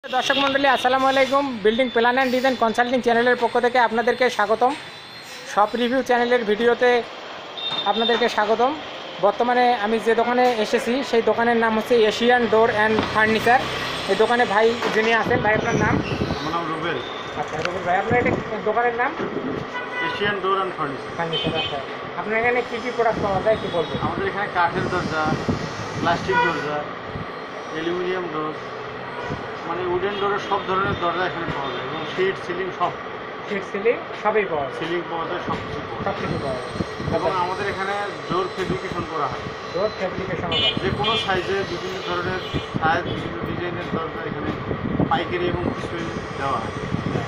দর্শক মণ্ডলী আসসালামু আলাইকুম। Building plan and design consulting চ্যানেলের পক্ষ থেকে আপনাদেরকে স্বাগতম। শপ রিভিউ চ্যানেলের ভিডিওতে আপনাদেরকে স্বাগতম। বর্তমানে আমি যে দোকানে এসেছি সেই দোকানের নাম হচ্ছে এশিয়ান ডোর অ্যান্ড ফার্নিচার। এই দোকানে ভাই যিনি আছেন, ভাই আপনার নাম? আমার নাম রুবেল। আচ্ছা রুবেল ভাই, আপনার এটা দোকানের নাম এশিয়ান ডোর অ্যান্ড ফার্নিচার। আচ্ছা, আপনার এখানে কী কী প্রোডাক্ট পাওয়া যায় একটু বলবেন? আমাদের এখানে কাঠের দরজা, প্লাস্টিক দরজা, অ্যালুমিনিয়াম ডোর, মানে উডেন ডোরের সব ধরনের দরজা এখানে পাওয়া যায় এবং সিট সিলিং সব। সিট সিলিং সবই পাওয়া যায়, সিলিং পাওয়া যায়, সব কিছু পাওয়া যায়। সব কিছু পাওয়া যায়। এবং আমাদের এখানে ডোর ফেব্রিকেশন করা হয়, ডোর ফ্যাব্রিকেশন যে কোনো সাইজে বিভিন্ন ধরনের সাইজ, বিভিন্ন ডিজাইনের দরজা এখানে পাইকারি এবং খুচরো দেওয়া হয়।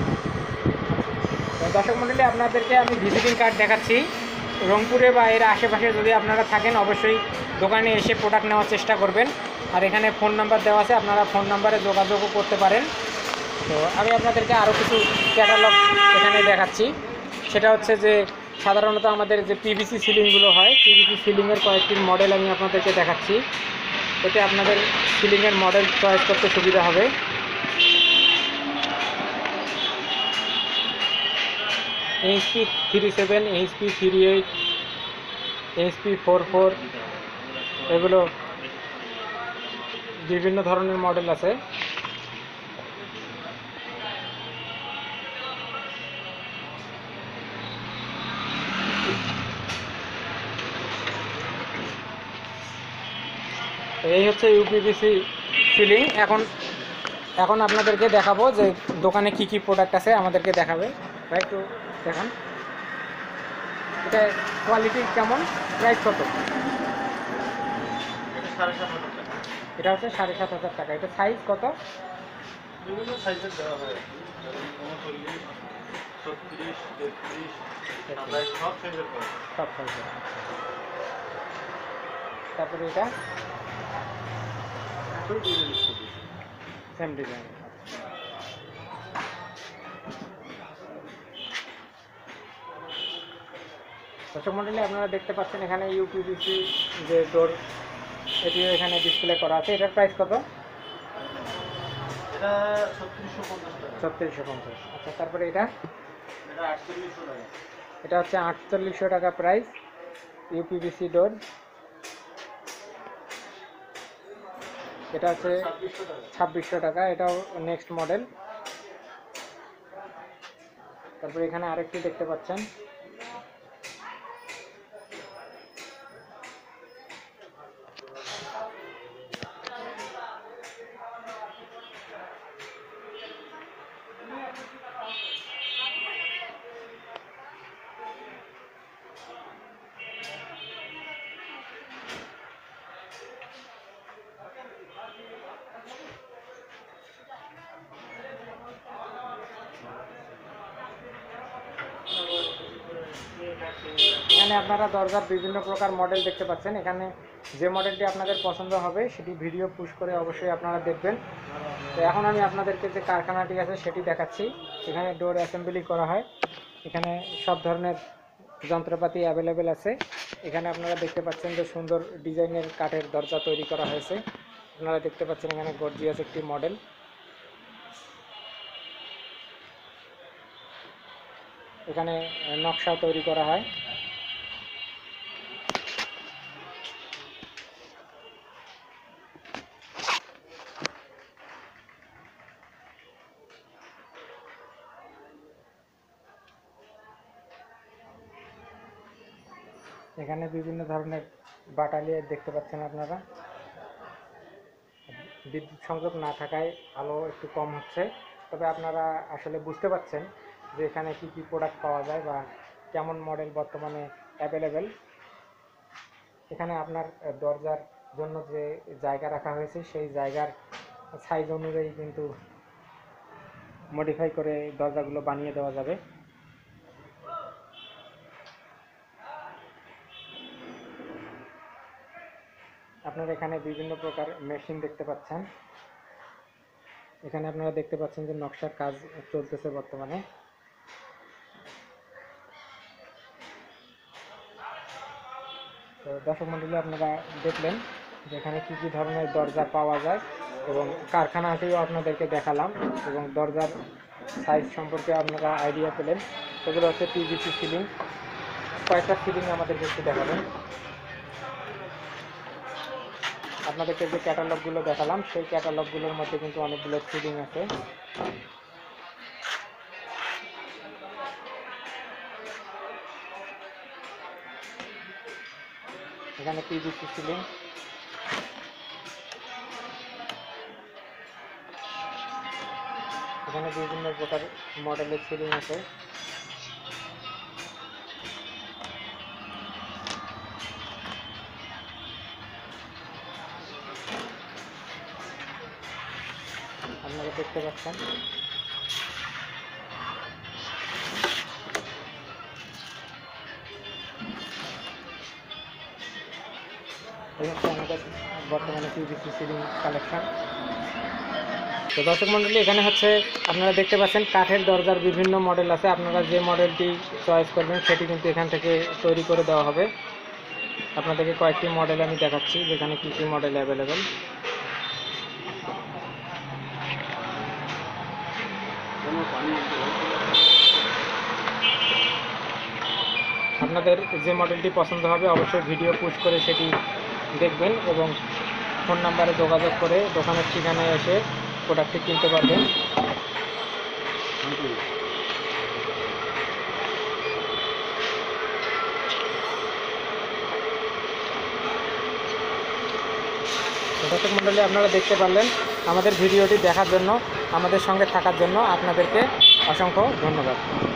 দর্শক মণ্ডলী, আপনাদেরকে আমি ভিজিটিং কার্ড দেখাচ্ছি। রংপুরে বা এর আশেপাশে যদি আপনারা থাকেন অবশ্যই দোকানে এসে প্রোডাক্ট নেওয়ার চেষ্টা করবেন। আর এখানে ফোন নাম্বার দেওয়া আছে, আপনারা ফোন নাম্বারে যোগাযোগও করতে পারেন। তো আমি আপনাদেরকে আরও কিছু ক্যাটালগ এখানে দেখাচ্ছি। সেটা হচ্ছে যে সাধারণত আমাদের যে পিভিসি সিলিংগুলো হয়, পিভিসি সিলিংয়ের কয়েকটি মডেল আমি আপনাদেরকে দেখাচ্ছি। এতে আপনাদের সিলিংয়ের মডেল চয়েস করতে সুবিধা হবে। HP 37, HP 38, HP 44, এগুলো বিভিন্ন ধরনের মডেল আছে। এই হচ্ছে ইউপিভিসি সিলিং। এখন আপনাদেরকে দেখাবো যে দোকানে কি কি প্রোডাক্ট আছে, আমাদেরকে দেখাবে ভাই, একটু দেখান। এটা কোয়ালিটি কেমন, প্রাইস কত? এটা হচ্ছে 7,500 টাকা। এটা সাইজ কত? বিভিন্ন সাইজের দেওয়া হয়, 39, 36, 33, 27, সব সাইজের পাওয়া যায়। সব সাইজের। তারপরে এটা সেম ডিজাইন। দর্শক মণ্ডলী, আপনারা দেখতে পাচ্ছেন এখানে ইউপিভিসি যে ডোর, এটিও এখানে ডিসপ্লে করা আছে। এটার প্রাইস কত? এটা 3650 টাকা। 3650। আচ্ছা, তারপরে এটা? এটা 4800 টাকা। এটা হচ্ছে 4800 টাকা প্রাইস, ইউপিভিসি ডোর। এটা হচ্ছে 2600 টাকা। এটাও নেক্সট মডেল। তারপরে এখানে আরেকটি দেখতে পাচ্ছেন, এখানে আপনারা দরজার বিভিন্ন প্রকার মডেল দেখতে পাচ্ছেন। এখানে যে মডেলটি আপনাদের পছন্দ হবে সেটি ভিডিও পুশ করে অবশ্যই আপনারা দেখবেন। তো এখন আমি আপনাদেরকে যে কারখানাটি আছে সেটি দেখাচ্ছি। এখানে ডোর অ্যাসেম্বলি করা হয়। এখানে সব ধরনের যন্ত্রপাতি অ্যাভেলেবেল আছে। এখানে আপনারা দেখতে পাচ্ছেন যে সুন্দর ডিজাইনের কাঠের দরজা তৈরি করা হয়েছে। আপনারা দেখতে পাচ্ছেন এখানে গর্জিয়াস একটি মডেল। এখানে নকশাও তৈরি করা হয়। এখানে বিভিন্ন ধরনের বাটালি দেখতে পাচ্ছেন আপনারা। বিদ্যুৎ সংযোগ না থাকায় আলো একটু কম হচ্ছে, তবে আপনারা আসলে বুঝতে পারছেন যে এখানে কি কি প্রোডাক্ট পাওয়া যায় বা কেমন মডেল বর্তমানে অ্যাভেলেবেল। এখানে আপনার দরজার জন্য যে জায়গা রাখা হয়েছে সেই জায়গার সাইজ অনুযায়ী কিন্তু মডিফাই করে দরজাগুলো বানিয়ে দেওয়া যাবে। আপনারা এখানে বিভিন্ন প্রকার মেশিন দেখতে পাচ্ছেন। এখানে আপনারা দেখতে পাচ্ছেন যে নকশার কাজ চলতেছে বর্তমানে। তো দর্শক মণ্ডলী, আপনারা দেখলেন যে এখানে কী কী ধরনের দরজা পাওয়া যায় এবং কারখানাকেও আপনাদেরকে দেখালাম এবং দরজার সাইজ সম্পর্কে আপনারা আইডিয়া পেলেন। এগুলো হচ্ছে পিভিসি সিলিং। কয়েকটা সিলিং আমাদেরকে একটু দেখাবেন। আপনাদেরকে যে ক্যাটালগুলো দেখালাম সেই ক্যাটালগুলোর মধ্যে কিন্তু অনেকগুলো সিলিং আছে। এখানে পিভিসি সিলিং, এখানে বিভিন্ন প্রকার মডেলের সিলিং আছে। আপনারা দেখতে পাচ্ছেন এই হচ্ছে আমাদের বর্তমানে পিভিসি সিলিং কালেকশন। তো দর্শক মণ্ডলী, এখানে হচ্ছে আপনারা দেখতে পাচ্ছেন কাঠের দরজার বিভিন্ন মডেল আছে। আপনারা যে মডেলটি চয়েস করবেন সেটি কিন্তু এখান থেকে তৈরি করে দেওয়া হবে। আপনাদেরকে কয়েকটি মডেল আমি দেখাচ্ছি যেখানে কী কী মডেল অ্যাভেলেবেল। আপনাদের যে মডেলটি পছন্দ হবে অবশ্যই ভিডিও পুশ করে সেটি দেখবেন এবং ফোন নাম্বারে যোগাযোগ করে দোকানের ঠিকানায় এসে প্রোডাক্টটি কিনতে পারবেন। দর্শক মণ্ডলী, আপনারা দেখতে পারলেন। আমাদের ভিডিওটি দেখার জন্য, আমাদের সঙ্গে থাকার জন্য আপনাদেরকে অসংখ্য ধন্যবাদ।